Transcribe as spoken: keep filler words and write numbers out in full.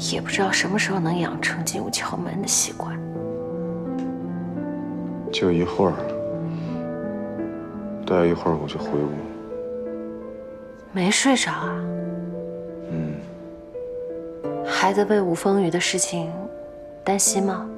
也不知道什么时候能养成进屋敲门的习惯。 就一会儿，待一会儿我就回屋。 没睡着啊？ 嗯。 还在为五风雨的事情担心吗？